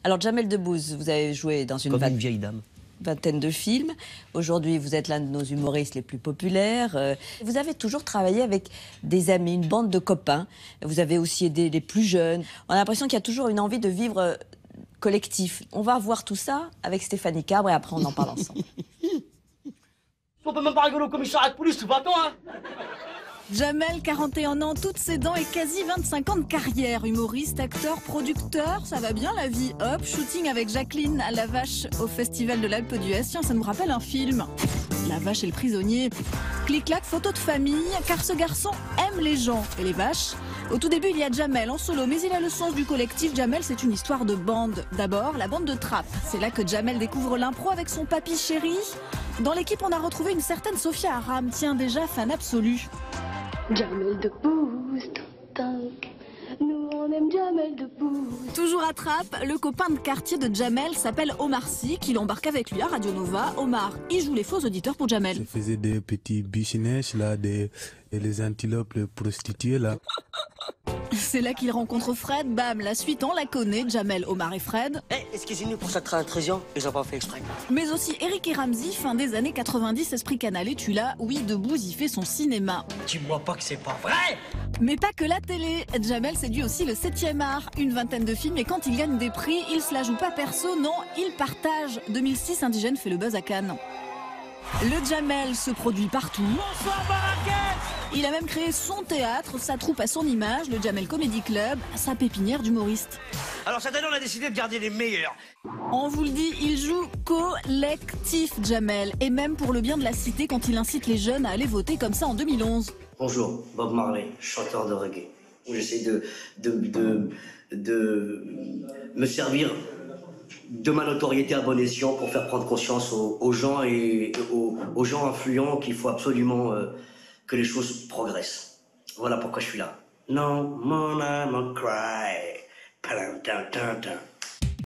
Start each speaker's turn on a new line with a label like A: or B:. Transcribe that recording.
A: Alors, Jamel Debbouze, vous avez joué dans
B: Comme une vieille dame.
A: vingtaine de films. Aujourd'hui, vous êtes l'un de nos humoristes les plus populaires. Vous avez toujours travaillé avec des amis, une bande de copains. Vous avez aussi aidé les plus jeunes. On a l'impression qu'il y a toujours une envie de vivre collectif. On va voir tout ça avec Stéphanie Cabre et après on en parle ensemble.
C: On peut même pas rigoler au commissariat de police, c'est pas toi, hein.
D: Jamel, 41 ans, toutes ses dents et quasi 25 ans de carrière. Humoriste, acteur, producteur, ça va bien la vie. Hop, shooting avec Jacqueline à La Vache au Festival de l'Alpe d'Huez. Tiens, ça nous rappelle un film. La Vache et le prisonnier. Clic-clac, photo de famille, car ce garçon aime les gens et les vaches. Au tout début, il y a Jamel en solo, mais il a le sens du collectif. Jamel, c'est une histoire de bande. D'abord, la bande de Trappes. C'est là que Jamel découvre l'impro avec son papy chéri. Dans l'équipe, on a retrouvé une certaine Sophia Aram, tiens, déjà fan absolue.
E: Jamel Debbouze, tank. Nous on aime Jamel Debbouze.
D: Toujours à Trappes, le copain de quartier de Jamel s'appelle Omar Sy, qui l'embarque avec lui à Radio Nova. Omar, il joue les faux auditeurs pour Jamel.
F: Je faisais des petits business là, les antilopes, les prostituées là.
D: C'est là qu'il rencontre Fred. Bam, la suite on la connaît, Jamel, Omar et Fred.
C: Excusez-nous pour cette intrusion, ils ont pas fait exprès.
D: Mais aussi Eric et Ramzy, fin des années 90, esprit canal. Et tu l'as, oui, Debbouze y fait son cinéma.
C: Dis-moi pas que c'est pas vrai.
D: Mais pas que la télé. Jamel séduit aussi le 7e art. Une vingtaine de films et quand il gagne des prix, il se la joue pas perso, non, il partage. 2006, Indigène fait le buzz à Cannes. Le Jamel se produit partout.
C: Bonsoir Marrakech.
D: Il a même créé son théâtre, sa troupe à son image, le Jamel Comedy Club, sa pépinière d'humoristes.
C: Alors cette année, on a décidé de garder les meilleurs.
D: On vous le dit, il joue collectif Jamel, et même pour le bien de la cité quand il incite les jeunes à aller voter comme ça en 2011.
G: Bonjour, Bob Marley, chanteur de reggae. J'essaie de me servir de ma notoriété à bon escient pour faire prendre conscience aux gens et aux gens influents qu'il faut absolument que les choses progressent. Voilà pourquoi je suis là. No more, I'm a cry. Palam, tam, tam, tam.